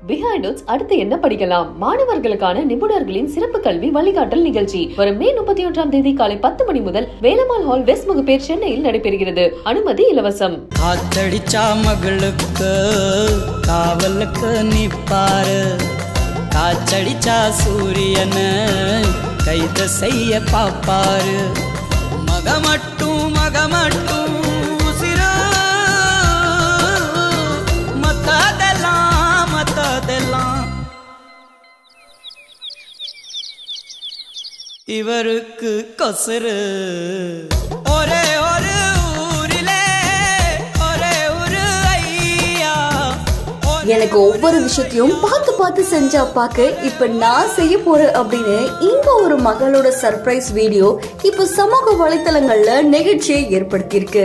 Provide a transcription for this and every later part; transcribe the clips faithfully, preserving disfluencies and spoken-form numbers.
Behind Notes அடுத்து என்ன படிக்கலாம்? மாணவர்களுக்கான நிபுணர்களின் சிறப்பு கல்வி வழிகாட்டல் நிகழ்ச்சி வரும் மே முப்பத்தி ஒன்றாம் தேதி காலை பத்து மணி முதல் வேலம்மாள் ஹால் வெஸ்ட் முகப்பேர் சென்னையில் நடைபெறுகிறது. அனுமதி இலவசம். காத்தடிச்சா மகளுக்கு காவலுக்கு நிப்பாரு, காச்சடிச்சா சூரியன கைது செய்ய பாப்பாரு. மகமட்டும் மகமட்டும் இவருக்கு கொசரு ஒரே ஒரு ஊரிலே ஒரே ஒரு ஐயா. எனக்கு ஒவ்வொரு விஷயத்தையும் பார்த்து பார்த்து செஞ்ச அப்பாக்கு இப்ப நான் செய்ய போறேன் அப்படின்னு இங்க ஒரு மகளோட சர்ப்ரைஸ் வீடியோ இப்ப சமூக வலைத்தளங்கள்ல நிகழ்ச்சியை ஏற்படுத்தி இருக்கு.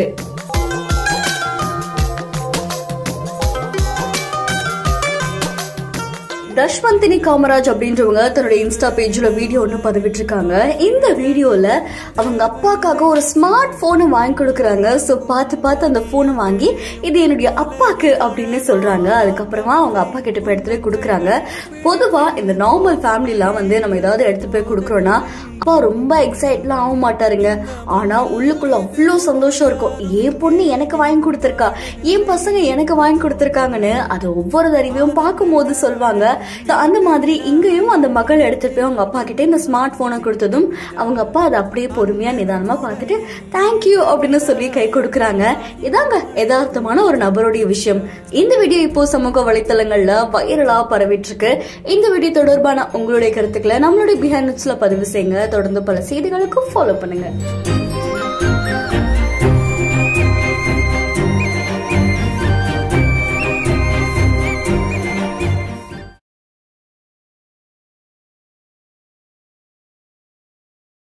தஷ்வந்தினி காமராஜ் அப்படின்றவங்க தன்னோட இன்ஸ்டா பேஜ்ல வீடியோ ஒன்று பதிவிட்டு இருக்காங்க. இந்த வீடியோல அவங்க அப்பாக்காக ஒரு ஸ்மார்ட் போனை வாங்கி கொடுக்குறாங்க. ஸோ பார்த்து பார்த்து அந்த போனை வாங்கி இது என்னுடைய அப்பாக்கு அப்படின்னு சொல்றாங்க. அதுக்கப்புறமா அவங்க அப்பா கிட்ட போய் எடுத்து போய் கொடுக்குறாங்க. பொதுவா இந்த நார்மல் ஃபேமிலிலாம் வந்து நம்ம ஏதாவது எடுத்து போய் கொடுக்குறோம்னா அப்பா ரொம்ப எக்ஸைட்லாம் ஆக மாட்டாருங்க. ஆனா உள்ளுக்குள்ள அவ்வளோ சந்தோஷம் இருக்கும். என் பொண்ணு எனக்கு வாங்கி கொடுத்துருக்கா, என் பசங்க எனக்கு வாங்கி கொடுத்துருக்காங்கன்னு அது ஒவ்வொரு தடவையும் பார்க்கும் போது சொல்லுவாங்க. அந்த மாதிரி இங்கேயும் அந்த மகள் எடுத்துட்டு போய் அவங்க அப்பா கிட்ட இந்த ஸ்மார்ட் போனை கொடுத்ததும் அவங்க அப்பா அதை அப்படியே பொறுமையா நிதானமா பார்த்துட்டு தேங்க்யூ அப்படின்னு சொல்லி கை கொடுக்குறாங்க. இதாங்க யதார்த்தமான ஒரு நபருடைய விஷயம். இந்த வீடியோ இப்போ சமூக வலைத்தளங்கள்ல வைரலா பரவிட்டு இருக்கு. இந்த வீடியோ தொடர்பான உங்களுடைய கருத்துக்களை நம்மளுடைய பிஹைண்ட் நோட்ஸ்ல பதிவு செய்யுங்க. தொடர்ந்து பல செய்திகளுக்கு ஃபாலோ பண்ணுங்க.